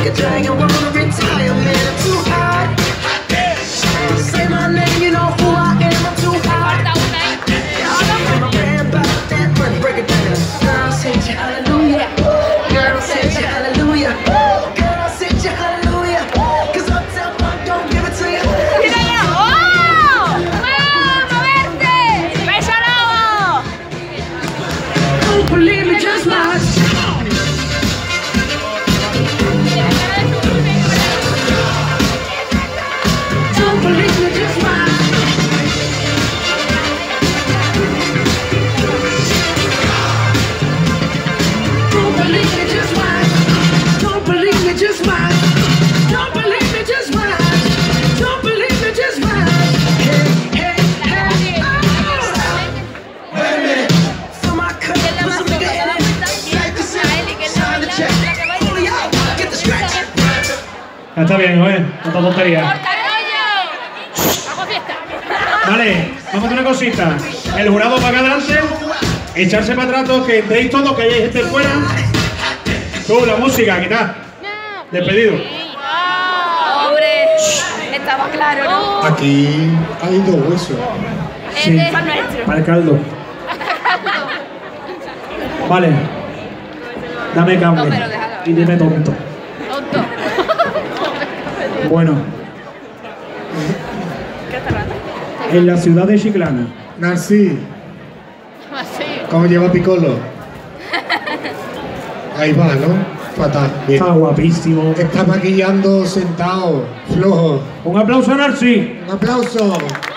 a dragon, wanna retire, man, I'm too hot. Say my name, you know who I am, I'm too hot. I'm a man about that money, break it down. Girls hit you, hallelujah. Girls hit you, hallelujah. Girls hit you, hallelujah. Cause Uptown Funk don't give it to you. Don't believe me, just watch. Don't believe me, just watch. Don't believe me, just watch. Don't believe me, just watch. Don't believe me, just watch. Don't believe me, just watch. Hey, hey, hey, oh. Wait a minute. For my cut, put some nigga in it. Like the sign the check. Pull it out, get the scratch. Ya está bien, ¿eh? No está tontería. Vale, vamos a hacer una cosita. El jurado para acá adelante, echarse para atrás todos, que entréis todos, que hay gente fuera. Tú, la música, quitad. Despedido. Pobre, estaba claro, ¿no? Aquí hay dos huesos. Sí, para el caldo. Vale. Dame cambio. No, pero déjalo. Y dime tonto. Tonto. Bueno, ¿Qué está raro? en la ciudad de Chiclana. Narcí, Así. ¿cómo lleva Piccolo? Ahí va, ¿no? Fatal. Bien. Está guapísimo. Está maquillando sentado, flojo. Un aplauso a Narci. Un aplauso.